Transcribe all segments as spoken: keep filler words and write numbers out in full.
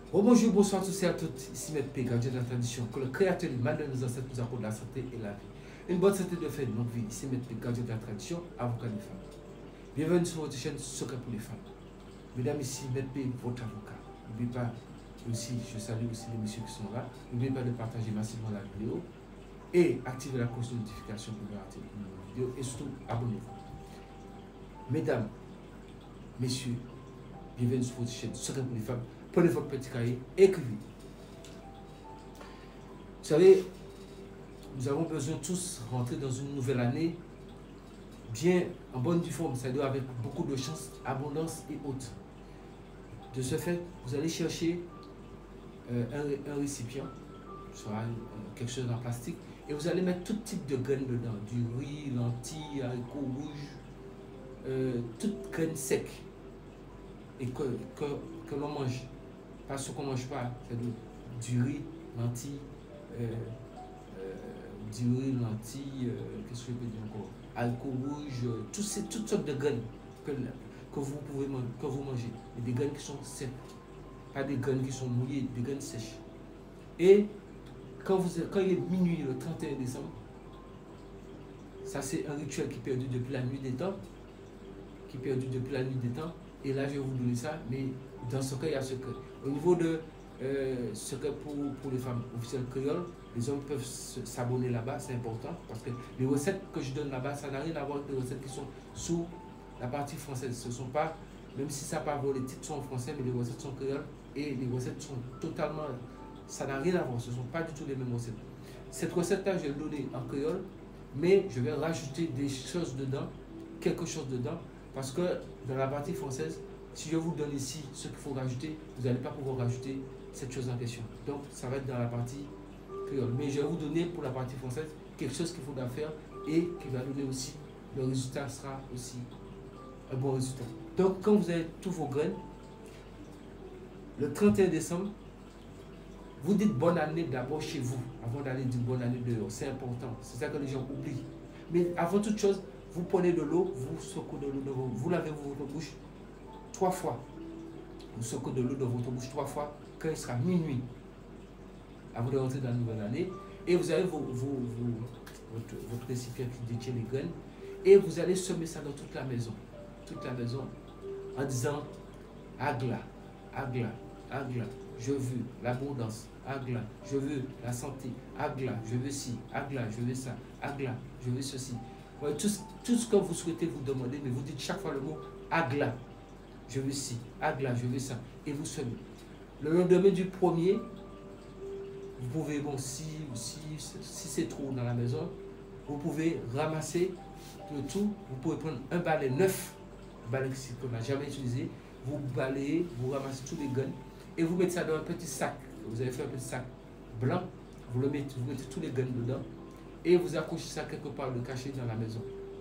Oh, bonjour, bonsoir à tous et à toutes. Ici Maître P, gardien de la tradition. Que le Créateur, le mal de nos ancêtres, nous accorde la santé et la vie. Une bonne santé de faire de notre vie. Ici Maître P, gardien de la tradition, avocat des femmes. Bienvenue sur votre chaîne Secret pour les femmes. Mesdames, ici Maître P, votre avocat. N'oubliez pas aussi, je salue aussi les messieurs qui sont là. N'oubliez pas de partager massivement la vidéo et activer la cloche de notification pour ne rater une nouvelle vidéo. Et surtout, abonnez-vous. Mesdames, messieurs, bienvenue sur votre chaîne Secret pour les femmes. Prenez votre petit cahier, écrivez. Vous savez, nous avons besoin tous de rentrer dans une nouvelle année bien en bonne forme, c'est-à-dire avec beaucoup de chance, abondance et autres. De ce fait, vous allez chercher euh, un, un récipient, soit euh, quelque chose en plastique, et vous allez mettre tout type de graines dedans, du riz, lentilles, haricots rouges, euh, toutes graines secs et que, que, que l'on mange. Pas ce qu'on ne mange pas, c'est du riz, lentilles, euh, euh, du riz, lentilles, euh, qu'est-ce que je peux dire encore, haricots rouges, euh, tout ces, toutes sortes de graines que, que vous pouvez manger, que vous mangez. Et des graines qui sont secs, pas des graines qui sont mouillées, des graines sèches. Et quand, vous, quand il est minuit le trente et un décembre, ça c'est un rituel qui est perdu depuis la nuit des temps, qui est perdu depuis la nuit des temps. Et là, je vais vous donner ça, mais dans ce cas, il y a secret. Au niveau de euh, secret pour, pour les femmes officielles créoles, les hommes peuvent s'abonner là-bas, c'est important, parce que les recettes que je donne là-bas, ça n'a rien à voir avec les recettes qui sont sous la partie française. Ce sont pas, même si ça part, les titres sont en français, mais les recettes sont créoles, et les recettes sont totalement, ça n'a rien à voir, ce ne sont pas du tout les mêmes recettes. Cette recette-là, je vais le donner en créole, mais je vais rajouter des choses dedans, quelque chose dedans, parce que dans la partie française, si je vous donne ici ce qu'il faut rajouter, vous n'allez pas pouvoir rajouter cette chose en question. Donc, ça va être dans la partie créole. Mais je vais vous donner pour la partie française quelque chose qu'il faudra faire et qui va donner aussi, le résultat sera aussi un bon résultat. Donc, quand vous avez tous vos graines, le trente et un décembre, vous dites bonne année d'abord chez vous, avant d'aller dire bonne année dehors. C'est important. C'est ça que les gens oublient. Mais avant toute chose, vous prenez de l'eau, vous secouez de l'eau de vous, vous lavez votre bouche trois fois. Vous secouez de l'eau dans votre bouche trois fois quand il sera minuit, avant de rentrer dans la nouvelle année. Et vous avez vos, vos, vos, votre, votre récipient qui détient les graines. Et vous allez semer ça dans toute la maison. Toute la maison en disant Agla, Agla, Agla, je veux l'abondance. Agla, je veux la santé. Agla, je veux ci. Agla, je veux ça. Agla, je veux ceci. Ouais, tout, tout ce que vous souhaitez vous demander, mais vous dites chaque fois le mot Agla, je veux ci, Agla, je veux ça, et vous semez. Le lendemain du premier, vous pouvez, bon, si, si, si c'est trop dans la maison, vous pouvez ramasser le tout, vous pouvez prendre un balai neuf, un balai qu'on n'a jamais utilisé, vous balayez, vous ramassez tous les graines, et vous mettez ça dans un petit sac. Vous avez fait un petit sac blanc, vous, le mettez, vous mettez tous les graines dedans, et vous accrochez ça quelque part, le cacher dans la maison.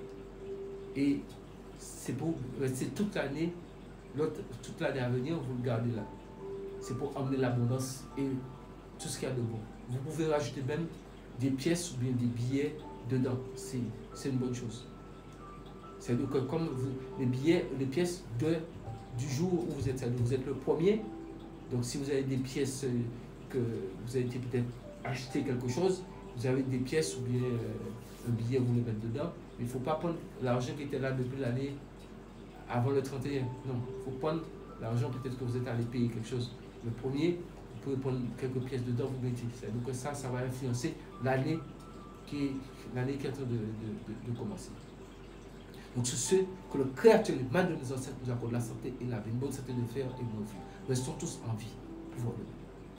Et c'est pour rester toute l'année, toute l'année à venir, vous le gardez là. C'est pour emmener l'abondance et tout ce qu'il y a de bon. Vous pouvez rajouter même des pièces ou bien des billets dedans. C'est une bonne chose. C'est-à-dire que comme vous, les billets, les pièces de, du jour où vous êtes, vous êtes le premier. Donc si vous avez des pièces que vous avez peut-être acheté quelque chose, vous avez des pièces ou bien euh, un billet, vous le mettez dedans. Mais il ne faut pas prendre l'argent qui était là depuis l'année avant le trente et un. Non, il faut prendre l'argent peut-être que vous êtes allé payer quelque chose. Le premier, vous pouvez prendre quelques pièces dedans, vous mettez. Donc ça, ça va influencer l'année qui, l'année qui est en train de, de, de, de commencer. Donc c'est ce que le Créateur, le mal de nos ancêtres, nous accorde la santé et la vie, une bonne santé de fer et une bonne vie. Restons tous en vie. Pouvoir de